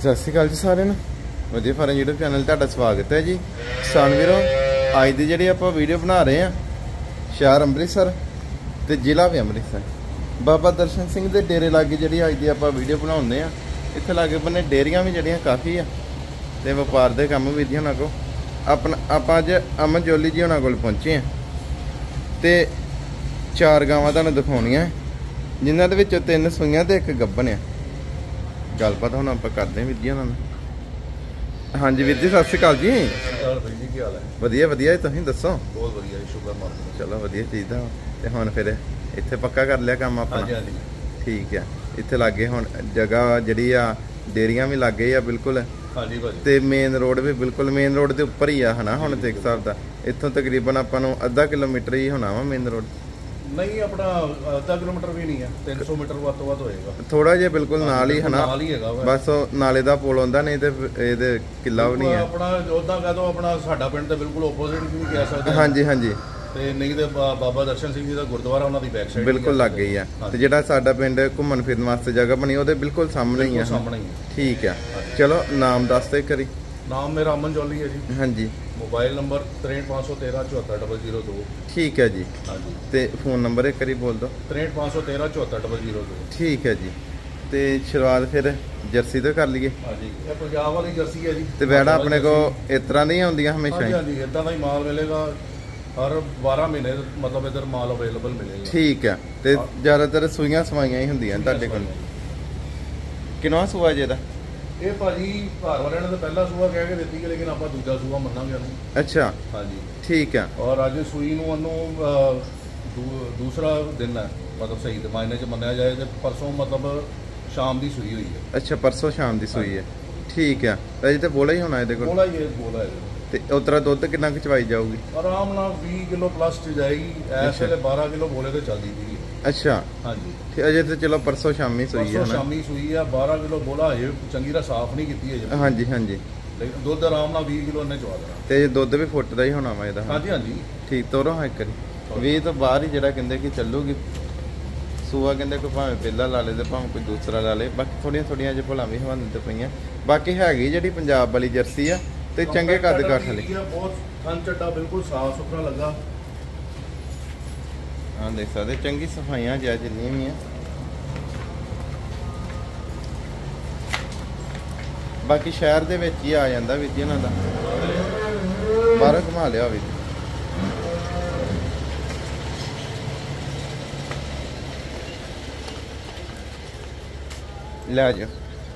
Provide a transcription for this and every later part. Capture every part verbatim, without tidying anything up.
ਸਤਿ ਸ਼੍ਰੀ ਅਕਾਲ ਜੀ ਸਾਰਿਆਂ ਨੂੰ। ਵਧੀਆ ਫਾਰਮ YouTube ਚੈਨਲ ਤੁਹਾਡਾ ਸਵਾਗਤ ਹੈ ਜੀ। ਕਿਸਾਨ ਵੀਰੋ, ਅੱਜ ਦੀ ਜਿਹੜੀ ਆਪਾਂ ਵੀਡੀਓ ਬਣਾ ਰਹੇ ਆ ਸ਼ਹਿਰ ਅੰਮ੍ਰਿਤਸਰ ਤੇ ਜ਼ਿਲ੍ਹਾ ਵੀ ਅੰਮ੍ਰਿਤਸਰ, ਬਾਬਾ ਦਰਸ਼ਨ ਸਿੰਘ ਦੇ ਡੇਰੇ ਲਾਗੇ ਜਿਹੜੀ ਅੱਜ ਦੀ ਆਪਾਂ ਵੀਡੀਓ ਬਣਾਉਂਦੇ ਆ। ਇੱਥੇ ਲਾਗੇ ਬੰਨੇ ਡੇਰੀਆਂ ਵੀ ਜਿਹੜੀਆਂ ਕਾਫੀ ਆ ਤੇ ਵਪਾਰ ਦੇ ਕੰਮ ਵੀ ਜੀ ਉਹਨਾਂ ਕੋਲ। ਆਪਣਾ ਆਪਾਂ ਅੱਜ ਅਮਨ ਜੋਲੀ ਜੀ ਉਹਨਾਂ ਕੋਲ ਪਹੁੰਚੇ ਆ ਤੇ ਚਾਰ ਗਾਵਾਂ ਤੁਹਾਨੂੰ ਦਿਖਾਉਣੀਆਂ, ਜਿਨ੍ਹਾਂ ਦੇ ਵਿੱਚੋਂ ਤਿੰਨ ਸੂਈਆਂ ਤੇ ਇੱਕ ਗੱਭਣ ਆ। ਗੱਲਬਾਤ ਹੁਣ ਆਪਾਂ ਕਰਦੇ ਹਾਂ ਵੀਰ ਜੀ ਉਹਨਾਂ ਨਾਲ। ਹਾਂਜੀ ਵੀਰ ਜੀ, ਸਤਿ ਸ਼੍ਰੀ ਅਕਾਲ ਜੀ। ਜੀ ਕੀ ਹਾਲ ਹੈ? ਵਧੀਆ ਵਧੀਆ, ਤੁਸੀਂ ਦੱਸੋ? ਬਹੁਤ ਵਧੀਆ ਜੀ, ਸ਼ੁਕਰ ਮਾਲਕ। ਚਲੋ ਵਧੀਆ ਚਾਹੀਦਾ। ਤੇ ਹੁਣ ਫਿਰ ਇੱਥੇ ਪੱਕਾ ਕਰ ਲਿਆ ਕੰਮ ਆਪਣਾ? ਹਾਂਜੀ ਹਾਂਜੀ ਠੀਕ ਆ। ਇੱਥੇ ਲਾਗੇ ਹੁਣ ਜਗ੍ਹਾ ਜਿਹੜੀ ਆ, ਡੇਰੀਆਂ ਵੀ ਲਾਗੇ ਆ ਬਿਲਕੁਲ। ਹਾਂਜੀ ਭਾਜੀ। ਤੇ ਮੇਨ ਰੋਡ ਵੀ ਬਿਲਕੁਲ ਮੇਨ ਰੋਡ ਦੇ ਉੱਪਰ ਹੀ ਆ ਹਨਾ ਹੁਣ ਤੇ ਇੱਕ ਹਿਸਾਬ ਦਾ। ਇੱਥੋਂ ਤਕਰੀਬਨ ਆਪਾਂ ਨੂੰ ਅੱਧਾ ਕਿਲੋਮੀਟਰ ਹੀ ਹੋਣਾ ਵਾ ਮੇਨ ਰੋਡ। ਨਹੀਂ, ਆਪਣਾ ਅੱਧਾ ਕਿਲੋਮੀਟਰ ਵੀ ਨਹੀਂ ਆ, ਤਿੰਨ ਸੌ ਮੀਟਰ ਵੱਧ ਤੋਂ ਵੱਧ ਹੋਏਗਾ। ਥੋੜਾ ਜਿਹਾ ਬਿਲਕੁਲ ਨਾਲ ਹੀ ਹਨਾ, ਨਾਲ ਹੀ ਹੈਗਾ ਵਾ। ਬਸ ਉਹ ਨਾਲੇ ਦਾ ਪੁਲ ਹੁੰਦਾ, ਨਹੀਂ ਤੇ ਇਹਦੇ ਕਿੱਲਾ ਵੀ ਨਹੀਂ ਆ ਆਪਣਾ। ਉਦਾਂ ਕਹਿ ਦੋ ਆਪਣਾ ਸਾਡਾ ਪਿੰਡ ਤੇ ਬਿਲਕੁਲ ਆਪੋਜ਼ਿਟ ਵੀ ਨਹੀਂ ਕਹਿ ਸਕਦੇ। ਹਾਂਜੀ ਹਾਂਜੀ। ਤੇ ਨਹੀਂ ਤੇ ਬਾਬਾ ਦਰਸ਼ਨ ਸਿੰਘ ਜੀ ਦਾ ਗੁਰਦੁਆਰਾ ਉਹਨਾਂ ਦੀ ਬੈਕ ਸਾਈਡ ਬਿਲਕੁਲ ਲੱਗ ਗਈ ਆ। ਤੇ ਜਿਹੜਾ ਸਾਡਾ ਪਿੰਡ ਘੁੰਮਣ ਫਿਰਨ ਵਾਸਤੇ ਜਗ੍ਹਾ ਬਣੀ ਉਹਦੇ ਬਿਲਕੁਲ ਸਾਹਮਣੇ ਹੀ ਆ। ਸਾਹਮਣੇ ਹੀ ਆ। ਠੀਕ ਆ। ਚਲੋ ਨਾਮ ਦੱਸ ਦੇ ਕਰੀ। ਨਾਮ ਮੇਰਾ ਅਮਨ ਜੋਲੀ ਹੈ ਜੀ। ਹਾਂਜੀ। ਮੋਬਾਈਲ ਨੰਬਰ ਤਰੇਹਠ ਪੰਜ ਸੌ ਤੇਰਾਂ ਚੁਹੱਤਰ ਡਬਲ ਜ਼ੀਰੋ ਦੋ। ਠੀਕ ਹੈ ਜੀ। ਹਾਂਜੀ। ਤੇ ਫੋਨ ਨੰਬਰ ਇੱਕ ਵਾਰੀ ਬੋਲ ਦਿਓ। ਤਰੇਹਠ ਪੰਜ ਸੌ ਤੇਰਾਂ ਚੁਹੱਤਰ ਡਬਲ ਜ਼ੀਰੋ ਦੋ। ਠੀਕ ਹੈ ਜੀ। ਤੇ ਸ਼ੁਰੂਆਤ ਫਿਰ ਜਰਸੀ ਤੋਂ ਕਰ ਲਈਏ। ਹਾਂਜੀ, ਇਹ ਪੰਜਾਬ ਵਾਲੀ ਜਰਸੀ ਹੈ ਜੀ। ਤੇ ਵੈੜਾ ਆਪਣੇ ਕੋਲ ਇਸ ਤਰ੍ਹਾਂ ਦੀਆਂ ਹੁੰਦੀਆਂ ਹਮੇਸ਼ਾ ਹੀ? ਹਾਂਜੀ, ਇਦਾਂ ਦਾ ਹੀ ਮਾਲ ਮਿਲੇਗਾ ਹਰ ਬਾਰਾਂ ਮਹੀਨੇ, ਮਤਲਬ ਇਧਰ ਮਾਲ ਅਵੇਲੇਬਲ ਮਿਲੇਗਾ। ਠੀਕ ਆ। ਤੇ ਜ਼ਿਆਦਾਤਰ ਸੂਈਆਂ ਸਵਾਈਆਂ ਹੀ ਹੁੰਦੀਆਂ ਤੁਹਾਡੇ ਕੋਲ। ਕਿੰਨਾ ਸੂਆ ਜੇ ਦਾ? ਇਹ ਭਾਜੀ ਘਰ ਵਾਲਿਆਂ ਨੇ ਤਾਂ ਪਹਿਲਾ ਸੂਆ ਕਹਿ ਕੇ ਦਿੱਤੀ ਹੈ, ਲੇਕਿਨ ਆਪਾਂ ਦੂਜਾ ਸੂਆ ਮੰਨਾਂਗੇ ਉਹਨੂੰ। ਅੱਛਾ। ਹਾਂਜੀ ਠੀਕ ਆ। ਔਰ ਅੱਜ ਸੂਈ ਨੂੰ ਉਹਨੂੰ ਦੂਸਰਾ ਦਿਨ ਹੈ, ਮਤਲਬ ਸਹੀ ਦੇ ਮਾਇਨੇ ਚ ਮੰਨਿਆ ਜਾਏ ਤੇ ਪਰਸੋਂ ਮਤਲਬ ਸ਼ਾਮ ਦੀ ਸੂਈ ਹੋਈ ਹੈ। ਅੱਛਾ, ਪਰਸੋਂ ਸ਼ਾਮ ਦੀ ਸੂਈ ਹੈ। ਠੀਕ ਆ। ਅਜੇ ਤੇ ਬੋਲਾ ਹੀ ਹੋਣਾ ਇਹਦੇ ਕੋਲ? ਬੋਲਾ ਹੀ ਹੈ, ਬੋਲਾ ਹੈ। ਤੇ ਉਤਰਾ ਦੁੱਧ ਕਿੰਨਾ ਕੁ ਚਵਾਈ ਜਾਊਗੀ? ਆਰਾਮ ਨਾਲ ਵੀਹ ਕਿਲੋ ਪਲੱਸ ਚ ਜਾਏਗੀ। ਇਸ ਵੇਲੇ ਬਾਰਾਂ ਕਿਲੋ ਬੋਲੇ ਤੇ ਚੱਲਦੀ ਪਈ। ਅੱਛਾ। ਹਾਂਜੀ। ਤੇ ਅਜੇ ਤੇ ਚਲੋ ਪਰਸੋਂ ਸ਼ਾਮੀ ਸੂਈ ਹੈ ਨਾ? ਸ਼ਾਮੀ ਸੂਈ ਆ। ਬਾਰਾਂ ਕਿਲੋ ਬੋਲਾ ਹਜੇ ਚੰਗੀ ਤਰ੍ਹਾਂ ਸਾਫ਼ ਨਹੀਂ ਕੀਤੀ ਹੈ। ਹਾਂਜੀ ਹਾਂਜੀ। ਲੇਕਿਨ ਦੁੱਧ ਆਰਾਮ ਨਾਲ ਵੀਹ ਕਿਲੋ ਇਹਨੇ ਚਵਾ ਦੇਣਾ। ਤੇ ਦੁੱਧ ਵੀ ਫੁੱਟ ਦਾ ਹੀ ਹੋਣਾ ਵਾ ਇਹਦਾ? ਹਾਂਜੀ ਹਾਂਜੀ। ਠੀਕ। ਤੋਰੋ ਹਾਂ ਇੱਕ ਵਾਰੀ। ਵੀਹ ਤੋਂ ਬਾਹਰ ਹੀ ਜਿਹੜਾ ਕਹਿੰਦੇ ਕਿ ਚੱਲੂਗੀ ਸੂਆ, ਕਹਿੰਦੇ ਕੋਈ ਭਾਵੇਂ ਪਹਿਲਾ ਲਾ ਲੇ ਤੇ ਭਾਵੇਂ ਕੋਈ ਦੂਸਰਾ ਲਾ ਲੇ। ਬਾਕੀ ਥੋੜੀਆਂ ਥੋੜੀਆਂ ਜਿਹੀ ਭੁੱਲਾਂ ਵੀ ਹਵਾਨੇ ਤੇ ਪਈਆਂ। ਬਾਕੀ ਹੈਗੀ ਜਿਹੜੀ ਪੰਜਾਬ ਵਾਲੀ ਜਰਸੀ ਆ ਤੇ ਚੰਗੇ ਕੱਦ ਕਾਠ ਵਾਲੀ। ਬਹੁਤ ਥਣ ਚੱਡਾ ਬਿਲਕੁਲ ਸਾਫ਼ ਸੁਥਰਾ ਲੱਗਾ। ਹਾਂ ਦੇਖ ਸਕਦੇ, ਚੰਗੀ ਸਫਾਈਆਂ ਜਿਆ ਜਿੰਨੀਆਂ ਵੀ ਆ। ਬਾਕੀ ਸ਼ਹਿਰ ਦੇ ਵਿੱਚ ਹੀ ਆ ਜਾਂਦਾ ਵੀਰ ਜੀ ਇਹਨਾਂ ਦਾ। ਬਾਹਰੋਂ ਘੁਮਾ ਲਿਆ ਵੀਰ। ਲੈ ਜਾ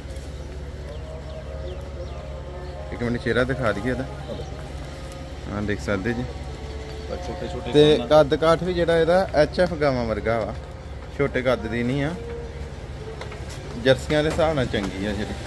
ਇੱਕ ਮਿੰਟ ਚਿਹਰਾ ਦਿਖਾ ਦਈਏ ਇਹਦਾ। ਹਾਂ ਦੇਖ ਸਕਦੇ ਜੀ। ਛੋਟੇ ਛੋਟੇ ਤੇ ਕੱਦ ਕਾਠ ਵੀ ਜਿਹੜਾ ਇਹਦਾ ਐਚ ਐਫ ਗਾਵਾਂ ਵਰਗਾ ਵਾ, ਛੋਟੇ ਕੱਦ ਦੀ ਨਹੀਂ ਆ। ਜਰਸੀਆਂ ਦੇ ਹਿਸਾਬ ਨਾਲ ਚੰਗੀ ਆ ਜਿਹੜੀ।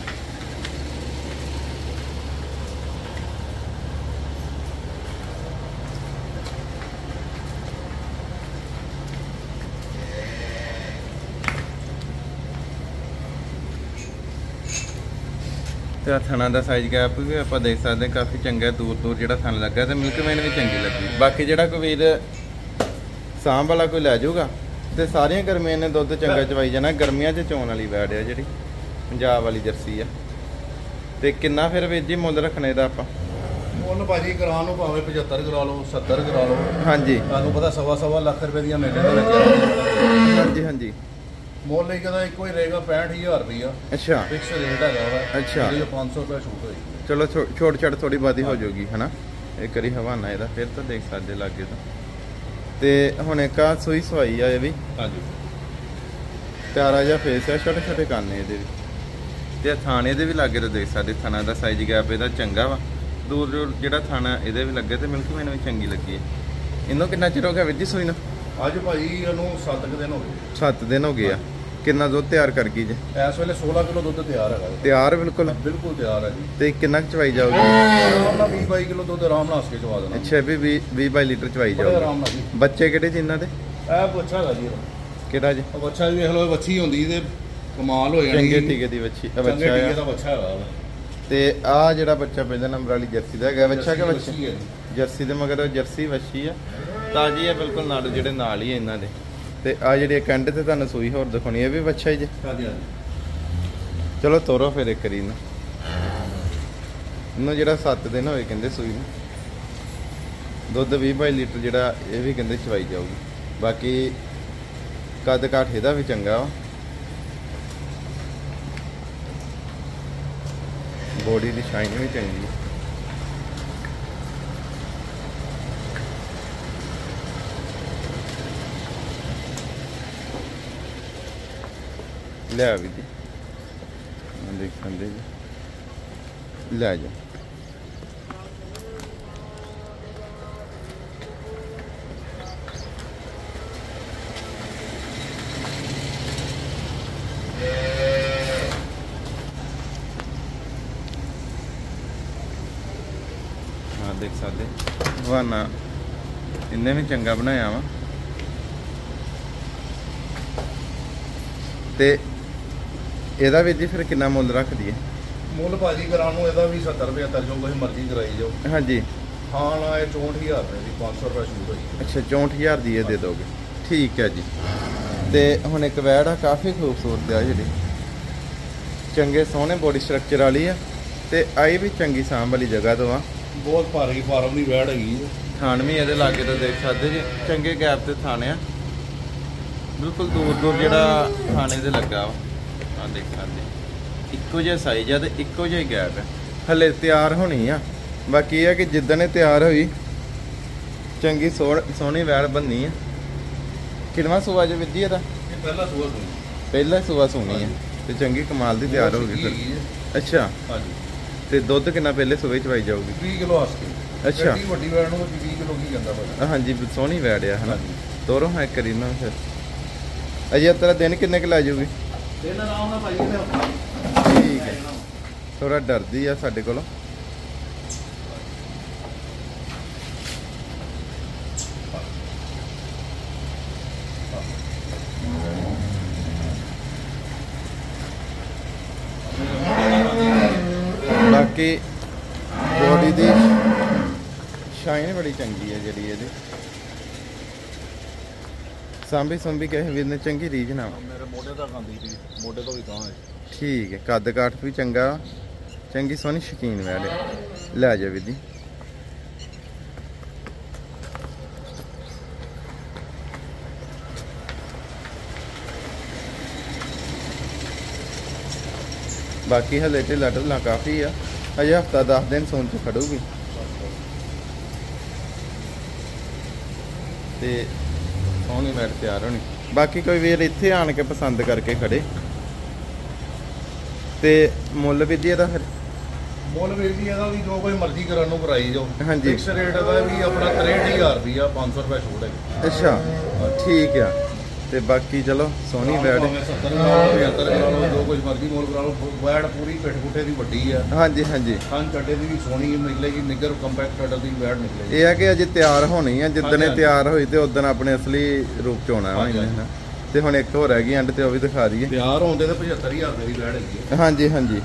ਤੇ ਥਣਾ ਦਾ ਸਾਈਜ਼ ਗੈਪ ਵੀ ਆਪਾਂ ਦੇਖ ਸਕਦੇ ਹਾਂ, ਕਾਫੀ ਚੰਗਾ। ਦੂਰ ਦੂਰ ਜਿਹੜਾ ਥਣ ਲੱਗਾ ਤੇ ਮਿਲਕ ਮੈਨ ਵੀ ਚੰਗੀ ਲੱਗੀ। ਬਾਕੀ ਜਿਹੜਾ ਕੋਈ ਵੀਰ ਸਾਂਭ ਵਾਲਾ ਕੋਈ ਲੈ ਜਾਊਗਾ ਤੇ ਸਾਰੀਆਂ ਗਰਮੀਆਂ ਨੇ ਦੁੱਧ ਚੰਗਾ ਚਵਾਈ ਜਾਣਾ। ਗਰਮੀਆਂ 'ਚ ਚੋਣ ਵਾਲੀ ਵੈੜ ਆ ਜਿਹੜੀ ਪੰਜਾਬ ਵਾਲੀ ਜਰਸੀ ਆ। ਤੇ ਕਿੰਨਾ ਫਿਰ ਵੀਰ ਜੀ ਮੁੱਲ ਰੱਖਣੇ ਦਾ ਆਪਾਂ? ਮੁੱਲ ਭਾਜੀ ਕਰਾ ਲਓ, ਭਾਵੇਂ ਪਝੱਤਰ ਕਰਾ ਲਓ, ਸੱਤਰ ਕਰਾ ਲਓ। ਹਾਂਜੀ। ਤੁਹਾਨੂੰ ਪਤਾ ਸਵਾ ਸਵਾ ਲੱਖ ਰੁਪਏ ਦੀਆਂ ਮੇਲੇ ਦੇ ਵਿੱਚ। ਹਾਂਜੀ ਹਾਂਜੀ। ਮੁੱਲ ਹੀ ਕਹਿੰਦਾ ਇੱਕੋ ਹੀ ਰਹੇਗਾ ਪੈਂਹਠ ਹਜ਼ਾਰ ਰੁਪਈਆ। ਅੱਛਾ। ਫਿਕਸ ਰੇਟ ਹੈਗਾ ਵਾ। ਅੱਛਾ। ਇਹਦੇ ਪੰਜ ਸੌ ਰੁਪਏ ਛੂਟ ਹੋਏਗੀ। ਚਲੋ ਛੋਟ ਛੱਡ ਥੋੜੀ ਬਾਦੀ ਹੋ ਜਾਊਗੀ ਹਨਾ। ਇੱਕ ਵਾਰੀ ਹਵਾਨਾ ਇਹਦਾ ਫਿਰ ਤਾਂ ਦੇਖ ਸਕਦੇ ਲਾਗੇ ਤਾਂ। ਤੇ ਹੁਣ ਇੱਕ ਆ ਸੂਈ ਸਵਾਈ ਆ ਇਹ ਵੀ। ਹਾਂਜੀ। ਪਿਆਰਾ ਜਿਹਾ ਫੇਸ ਆ, ਛੋਟੇ ਛੋਟੇ ਕੰਨ ਇਹਦੇ ਵੀ। ਤੇ ਥਾਣੇ ਦੇ ਵੀ ਲਾਗੇ ਤਾਂ ਦੇਖ ਸਕਦੇ, ਥਾਣਾ ਦਾ ਸਾਈਜ਼ ਗੈਪ ਇਹਦਾ ਚੰਗਾ ਵਾ। ਦੂਰ ਦੂਰ ਜਿਹੜਾ ਥਾਣਾ ਇਹਦੇ ਵੀ ਲੱਗੇ ਤੇ ਮਿਲਕ ਮੈਨੂੰ ਵੀ ਚੰਗੀ ਲੱਗੀ ਹੈ। ਇਹਨੂੰ ਕਿੰਨਾ ਚਿਰ ਹੋ ਗਿਆ ਵੀਰ ਜੀ ਸੂਈ ਨੂੰ? ਅੱਜ ਭਾਜੀ ਇਹਨੂੰ ਸੱਤ ਕੁ ਦਿਨ ਹੋ ਗਏ। ਸੱਤ ਦਿਨ ਹੋ ਗਏ ਆ। ਕਿੰਨਾ ਦੁੱਧ ਤਿਆਰ ਕਰ ਗਈ ਜੇ? ਇਸ ਵੇਲੇ ਸੋਲਾਂ ਕਿਲੋ ਦੁੱਧ ਤਿਆਰ ਹੈਗਾ। ਤਿਆਰ ਬਿਲਕੁਲ? ਬਿਲਕੁਲ ਤਿਆਰ ਹੈ ਜੀ। ਤੇ ਕਿੰਨਾ ਕੁ ਚਵਾਈ ਜਾਊਗੀ? ਆਰਾਮ ਨਾਲ ਵੀਹ ਬਾਈ ਕਿਲੋ ਦੁੱਧ ਆਰਾਮ ਨਾਲ ਹੱਸ ਕੇ ਚਵਾ ਦੇਣਾ। ਅੱਛਾ, ਵੀ ਵੀਹ ਬਾਈ ਲੀਟਰ ਚਵਾਈ ਜਾਊਗੀ ਆਰਾਮ ਨਾਲ ਜੀ। ਬੱਚੇ ਕਿਹੜੇ ਜੀ ਇਹਨਾਂ ਦੇ? ਇਹ ਬੱਚਾ ਹੈਗਾ ਜੀ ਇਹਦਾ। ਕਿਹੜਾ ਜੀ? ਬੱਚਾ ਵੀ ਵੇਖ ਲਓ, ਬੱਚੀ ਹੁੰਦੀ ਤੇ ਕਮਾਲ ਹੋ ਜਾਣੀ। ਚੰਗੇ ਟੀਕੇ ਦੀ ਬੱਚੀ ਬੱਚਾ ਹੈ ਦਾ ਬੱਚਾ ਹੈਗਾ। ਤੇ ਆ ਜਿਹੜਾ ਬੱਚਾ ਪਹਿਲੇ ਨੰਬਰ ਵਾਲੀ ਜਰਸੀ ਦਾ ਹੈਗਾ ਬੱਚਾ ਕਿ ਬੱਚੀ? ਜਰਸੀ ਦੇ ਮਗਰ ਜਰਸੀ ਵੱਛੀ ਆ, ਤਾਜੀ ਆ ਬਿਲਕੁਲ। ਨਾਲ ਜਿਹੜੇ ਨਾਲ ਹੀ ਇਹਨਾਂ ਦੇ। ਤੇ ਆ ਜਿਹੜੀ ਕੰਡ ਤੇ ਤੁਹਾਨੂੰ ਸੂਈ ਹੋਰ ਦਿਖਾਉਣੀ, ਇਹ ਵੀ ਬੱਚਾ ਹੀ ਜੇ? ਹਾਂਜੀ ਹਾਂਜੀ। ਚਲੋ ਤੋਰੋ ਫਿਰ ਇੱਕ ਵਾਰੀ ਨੂੰ ਇਹਨੂੰ ਜਿਹੜਾ ਸੱਤ ਦਿਨ ਹੋਏ ਕਹਿੰਦੇ ਸੂਈ ਨੂੰ। ਦੁੱਧ ਵੀਹ ਬਾਈ ਲੀਟਰ ਜਿਹੜਾ ਇਹ ਵੀ ਕਹਿੰਦੇ ਚਵਾਈ ਜਾਊਗੀ। ਬਾਕੀ ਕੱਦ ਕਾਠ ਇਹਦਾ ਵੀ ਚੰਗਾ ਵਾ, ਬੋਡੀ ਦੀ ਸ਼ਾਈਨ ਵੀ ਚੰਗੀ ਹੈ। ਲੈ ਵੀ ਜੀ ਦੇਖ ਸਕਦੇ ਜੀ, ਲੈ ਜਾ देख सकते बहाना इन्हें भी चंगा बनाया वा। ते ਇਹਦਾ ਵੀ ਜੀ ਫਿਰ ਕਿੰਨਾ ਮੁੱਲ ਰੱਖ ਦਈਏ? ਮੁੱਲ ਭਾਜੀ ਕਰਾਂ ਨੂੰ ਇਹਦਾ ਵੀ ਸੱਤਰ ਰੁਪਏ ਤਾਂ ਜੋ ਕੋਈ ਮਰਜ਼ੀ ਕਰਾਈ ਜਾਓ। ਹਾਂਜੀ ਹਾਂ ਨਾ ਇਹ ਚੌਂਹਠ ਹਜ਼ਾਰ ਰੁਪਏ ਦੀ ਪੰਜ ਸੌ ਰੁਪਏ ਛੂਟ ਹੋਈ। ਅੱਛਾ ਚੌਂਹਠ ਹਜ਼ਾਰ ਦੀ ਇਹ ਦੇ ਦੋਗੇ, ਠੀਕ ਹੈ ਜੀ। ਤੇ ਹੁਣ ਇੱਕ ਵੈੜ ਆ ਕਾਫੀ ਖੂਬਸੂਰਤ ਆ ਜਿਹੜੀ, ਚੰਗੇ ਸੋਹਣੇ ਬੋਡੀ ਸਟਰਕਚਰ ਵਾਲੀ ਆ ਤੇ ਆਈ ਵੀ ਚੰਗੀ ਸਾਂਭ ਵਾਲੀ ਜਗ੍ਹਾ ਤੋਂ ਆ। ਬਹੁਤ ਭਾਰੀ ਫਾਰਮ ਦੀ ਵੈੜ ਹੈਗੀ ਹੈ। ਥਾਣ ਵੀ ਇਹਦੇ ਲਾਗੇ ਤੋਂ ਦੇਖ ਸਕਦੇ ਜੀ, ਚੰਗੇ ਗੈਪ ਤੇ ਥਾਣ ਆ, ਬਿਲਕੁਲ ਦੂਰ ਦੂਰ ਜਿਹੜਾ ਥਾਣੇ ਦੇ ਲੱਗਾ ਵਾ। ਆ ਦੇਖ ਸਕਦੇ ਇੱਕੋ ਜਿਹਾ ਸਾਈਜ਼ ਆ ਤੇ ਇੱਕੋ ਜਿਹਾ ਹੀ ਗੈਪ ਹੈ। ਹਲੇ ਤਿਆਰ ਹੋਣੀ ਆ, ਬਾਕੀ ਇਹ ਆ ਕਿ ਜਿੱਦਣ ਇਹ ਤਿਆਰ ਹੋਈ ਚੰਗੀ ਸੋਹਣੀ ਵੈੜ ਬੰਨੀ ਆ। ਕਿੰਨਵਾਂ ਸੂਆ ਜੇ ਵਿੱਜੀ ਇਹਦਾ? ਇਹ ਪਹਿਲਾ ਸੂਆ ਸੁਣੀ, ਪਹਿਲਾ ਸੂਆ ਸੁਣੀ ਆ ਤੇ ਚੰਗੀ ਕਮਾਲ ਦੀ ਤਿਆਰ ਹੋ ਗਈ ਫਿਰ। ਅੱਛਾ ਹਾਂਜੀ। ਤੇ ਦੁੱਧ ਕਿੰਨਾ ਪਹਿਲੇ ਸੂਏ ਚਵਾਈ ਜਾਊਗੀ? ਵੀਹ ਕਿਲੋ ਆਸਕੀ। ਅੱਛਾ ਐਡੀ ਵੱਡੀ ਵੈੜ ਨੂੰ ਵੀਹ ਕਿਲੋ ਕੀ ਕਹਿੰਦਾ ਭਾਜੀ? ਹਾਂਜੀ ਸੋਹਣੀ ਵੈੜ ਆ ਹਨਾ। ਤੋਰੋ ਹੈ ਕਰੀ ਨਾ ਫਿਰ। ਅਜੇ ਤੇਰਾ ਦਿਨ ਕਿੰਨੇ ਕੁ ਲੈ ਜਾਊਗੀ? ਦਿਨ ਆਰਾਮ ਨਾਲ ਭਾਜੀ ਇਹਨੇ ਠੀਕ ਹੈ। ਥੋੜਾ ਡਰਦੀ ਆ ਸਾਡੇ ਕੋਲੋਂ। ਬਾਕੀ ਬੋਡੀ ਦੀ ਸ਼ਾਈਨ ਬੜੀ ਚੰਗੀ ਹੈ ਜਿਹੜੀ ਇਹਦੀ। ਸਾਂਭੀ ਸੰਭੀ ਕਹੇ ਵੀਰ ਨੇ ਚੰਗੀ ਰੀਝ ਨਾ। ਮੇਰੇ ਮੋਢੇ ਤੱਕ ਆਉਂਦੀ ਸੀ, ਮੋਢੇ ਤੋਂ ਵੀ ਤਾਂ ਹੈ। ਠੀਕ ਹੈ, ਕੱਦ ਕਾਠ ਵੀ ਚੰਗਾ, ਚੰਗੀ ਸੋਹਣੀ ਸ਼ਕੀਨ ਵੈੜ ਲੈ ਜਾ ਵੀਰ ਜੀ। ਬਾਕੀ ਹਲੇ ਢਿੱਲਾ ਢਿੱਲਾ ਕਾਫੀ ਆ, ਅਜੇ ਹਫਤਾ ਦਸ ਦਿਨ ਸੌਣ ਚ ਖੜੂਗੀ ਤੇ ਸੋਹਣੀ ਵੈੜ ਤਿਆਰ ਹੋਣੀ। ਬਾਕੀ ਕੋਈ ਵੀਰ ਇੱਥੇ ਆਣ ਕੇ ਪਸੰਦ ਕਰਕੇ ਖੜੇ। ਤੇ ਮੁੱਲ ਵੀ ਜੀ ਇਹਦਾ ਫਿਰ? ਮੁੱਲ ਵੀਰ ਜੀ ਇਹਦਾ ਵੀ ਜੋ ਕੋਈ ਮਰਜ਼ੀ ਕਰਨ ਨੂੰ ਕਰਾਈ ਜਾਓ। ਹਾਂਜੀ। ਫਿਕਸ ਰੇਟ ਦਾ ਵੀ ਆਪਣਾ ਤਰੇਹਠ ਹਜ਼ਾਰ ਰੁਪਈਆ ਪੰਜ ਸੌ ਰੁਪਏ ਛੋੜ ਹੈ। ਅੱਛਾ ਠੀਕ ਆ। ਤੇ ਬਾਕੀ ਚਲੋ ਸੋਹਣੀ ਵੈੜ ਸੱਤਰ ਕਰਾ ਲਓ, ਪਝੱਤਰ ਕਰਾ ਲਓ, ਜੋ ਕੁਝ ਮਰਜ਼ੀ ਮੁੱਲ ਕਰਾ ਲਓ। ਵੈੜ ਪੂਰੀ ਪਿੱਠ ਪੁੱਠੇ ਦੀ ਵੱਡੀ ਆ। ਹਾਂਜੀ ਹਾਂਜੀ। ਹਾਂ ਚੱਡੇ ਦੀ ਵੀ ਸੋਹਣੀ ਨਿਕਲੇਗੀ, ਨਿੱਗਰ ਕੰਪੈਕਟ ਚੱਡੇ ਦੀ ਵੈੜ ਨਿਕਲੇਗੀ। ਇਹ ਆ ਕਿ ਅਜੇ ਤਿਆਰ ਹੋਣੀ ਆ, ਜਿੱਦਣ ਇਹ ਤਿਆਰ ਹੋਈ ਤੇ ਉਦੋਂ ਆਪਣੇ ਅਸਲੀ ਰੂਪ ਚ ਆਉਣਾ ਵਾ ਇਹਨੇ। ਤੇ ਹੁਣ ਇੱਕ ਹੋਰ ਹੈਗੀ ਐਂਡ ਤੇ ਉਹ ਵੀ ਦਿਖਾ ਦਈਏ। ਤਿਆਰ ਹੁੰਦੇ ਤੇ ਪਝੱਤਰ ਹਜ਼ਾਰ ਰੁਪਏ ਦੀ ਵੈੜ ਹੈਗੀ ਹੈ। ਹਾਂਜੀ ਹਾਂਜੀ।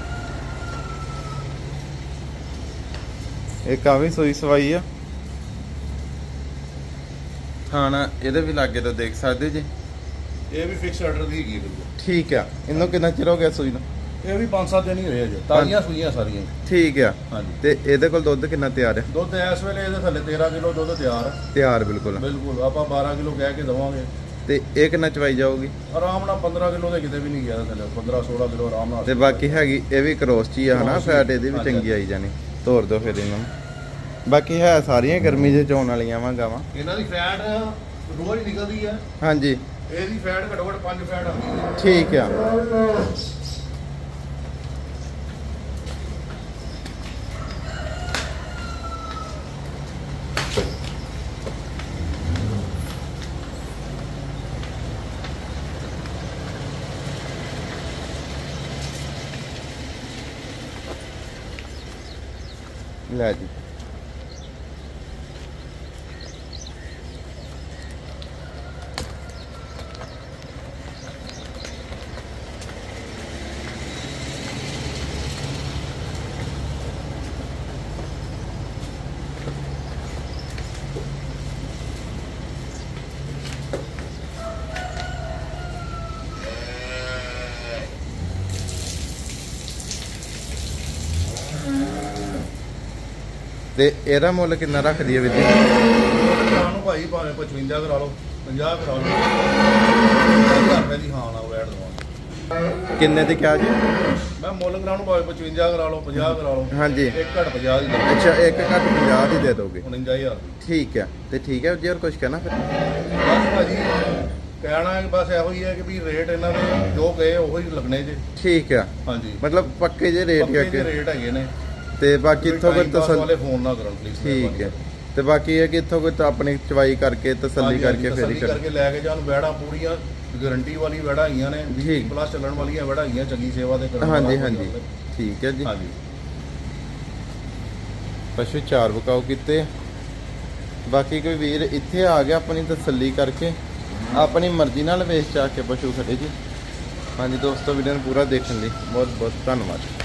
ਇਹ ਕਾਫੀ ਸੋਈ ਸਵਾਈ ਆ। ਖਾਣਾ ਇਹਦੇ ਵੀ ਲਾਗੇ ਤੋਂ ਦੇਖ ਸਕਦੇ ਜੀ। ਇਹ ਵੀ ਫਿਕਸ ਆਰਡਰ ਦੀ ਹੈਗੀ ਬਿਲਕੁਲ। ਠੀਕ ਆ। ਇਹਨੂੰ ਕਿੰਨਾ ਚਿਰ ਹੋ ਗਿਆ ਸੂਈ ਨੂੰ? ਇਹ ਵੀ ਪੰਜ ਸੱਤ ਦਿਨ ਹੀ ਹੋਏ ਅਜੇ, ਤਾਜ਼ੀਆਂ ਸੂਈਆਂ ਸਾਰੀਆਂ। ਠੀਕ ਆ। ਹਾਂਜੀ। ਤੇ ਇਹਦੇ ਕੋਲ ਦੁੱਧ ਕਿੰਨਾ ਤਿਆਰ ਹੈ? ਦੁੱਧ ਇਸ ਵੇਲੇ ਇਹਦੇ ਥੱਲੇ ਤੇਰਾਂ ਕਿਲੋ ਦੁੱਧ ਤਿਆਰ ਹੈ। ਤਿਆਰ ਬਿਲਕੁਲ ਬਿਲਕੁਲ। ਆਪਾਂ ਬਾਰਾਂ ਕਿਲੋ ਕਹਿ ਕੇ ਦਵਾਂਗੇ। ਤੇ ਇਹ ਕਿੰਨਾ ਚਵਾਈ ਜਾਊਗੀ? ਆਰਾਮ ਨਾਲ ਪੰਦਰਾਂ ਕਿਲੋ ਦੇ ਕਿਤੇ ਵੀ ਨਹੀਂ ਗਿਆ ਥੱਲੇ, ਪੰਦਰਾਂ ਸੋਲਾਂ ਕਿਲੋ ਆਰਾਮ ਨਾਲ। ਤੇ ਬਾਕੀ ਹੈਗੀ ਇਹ ਵੀ ਕਰੋਸ ਚ ਹੀ ਆ ਹਨਾ, ਫੈਟ ਇਹਦੀ ਵੀ ਚੰਗੀ ਆਈ ਜਾਣੀ। ਤੋਰ ਦੋ ਫਿਰ ਇਹਨਾਂ ਨੂੰ। ਬਾਕੀ ਹੈ ਸਾਰੀਆਂ ਗਰਮੀ ਦੇ ਚੋਣ ਵਾਲੀਆਂ ਵਾ ਗਾਵਾਂ। ਇਹਨਾਂ ਦੀ ਫੈਟ ਰੋਜ਼ ਨਿਕਲਦੀ ਹੈ। ਹਾਂਜੀ। ਇਹਦੀ ਫੈਟ ਘੱਟੋ ਘੱਟ ਪੰਜ ਫੈਟ ਆਉਂਦੀ ਹੈ। ਠੀਕ ਆ। ਲੈ ਜੀ। ਤੇ ਇਹਦਾ ਮੁੱਲ ਕਿੰਨਾ ਰੱਖਦੀ ਹੈ ਵੀਰ ਜੀ? ਭਰਾ ਨੂੰ ਭਾਈ ਭਾਵੇਂ ਪਚਵੰਜਾ ਕਰਾ ਲਓ, ਪੰਜਾਹ ਕਰਾ ਲਓ, ਹਜ਼ਾਰ ਰੁਪਏ ਦੀ ਹਾਂ ਨਾਲ ਵੈਟ ਦਵਾਂਗੇ। ਕਿੰਨੇ ਦੀ ਕਿਹਾ ਜੀ? ਮੈਂ ਮੁੱਲ ਕਰਾ ਨੂੰ ਭਾਵੇਂ ਪਚਵੰਜਾ ਕਰਾ ਲਓ, ਪੰਜਾਹ ਕਰਾ ਲਓ। ਹਾਂਜੀ, ਇੱਕ ਘੱਟ ਪੰਜਾਹ ਦੀ ਦੇ ਅੱਛਾ ਇੱਕ ਘੱਟ ਪੰਜਾਹ ਦੀ ਦੇ ਦੋਗੇ? ਉਣੰਜਾ ਹਜ਼ਾਰ ਦੀ। ਠੀਕ ਹੈ, ਤੇ ਠੀਕ ਹੈ ਜੀ। ਹੋਰ ਕੁਝ ਕਹਿਣਾ ਫਿਰ? ਬਸ ਭਾਜੀ ਕਹਿਣਾ ਹੈ ਕਿ ਬਸ ਇਹੋ ਹੀ ਹੈ ਕਿ ਵੀ ਰੇਟ ਇਹਨਾਂ ਦੇ ਜੋ ਕਹੇ ਉਹੀ ਲੱਗਣੇ ਜੇ। ਠੀਕ ਹੈ, ਹਾਂਜੀ ਮਤਲਬ ਪੱਕੇ ਜੇ ਰੇਟ ਪੱਕੇ ਹੈ ਜਿਹੇ ਕਿ ਰੇਟ ਹੈਗੇ ਨੇ। ਤੇ ਬਾਕੀ ਇੱਥੋਂ ਕੋਈ ਤਸੱਲੀ ਵਾਲੇ ਫੋਨ ਨਾ ਕਰਨ ਪਲੀਜ਼। ਠੀਕ ਹੈ, ਤੇ ਬਾਕੀ ਇਹ ਕਿ ਇੱਥੋਂ ਕੋਈ ਤਾਂ ਆਪਣੀ ਚਵਾਈ ਕਰਕੇ ਤਸੱਲੀ ਕਰਕੇ ਫਿਰ ਹੀ ਕਰ ਕਰਕੇ ਲੈ ਕੇ ਜਾਣ। ਵੈੜਾਂ ਪੂਰੀਆਂ ਗਾਰੰਟੀ ਵਾਲੀ ਵੈੜਾਂ ਆਈਆਂ ਨੇ, ਵੀਹ ਪਲੱਸ ਚੱਲਣ ਵਾਲੀਆਂ ਵੈੜਾਂ ਆਈਆਂ, ਚੰਗੀ ਸੇਵਾ ਦੇ ਕਰਨ। ਹਾਂਜੀ ਹਾਂਜੀ ਠੀਕ ਹੈ ਜੀ। ਹਾਂਜੀ ਪਸ਼ੂ ਚਾਰ ਵਿਕਾਊ ਕੀਤੇ ਆ। ਬਾਕੀ ਕੋਈ ਵੀਰ ਇੱਥੇ ਆ ਗਿਆ ਆਪਣੀ ਤਸੱਲੀ ਕਰਕੇ ਆਪਣੀ ਮਰਜ਼ੀ ਨਾਲ ਵੇਚ ਚਾ ਕੇ ਪਸ਼ੂ ਖੜੇ ਜੀ। ਹਾਂਜੀ ਦੋਸਤੋ, ਵੀਡੀਓ ਨੂੰ ਪੂਰਾ ਦੇਖਣ ਲਈ ਬਹੁਤ ਬਹੁਤ ਧੰਨਵਾਦ।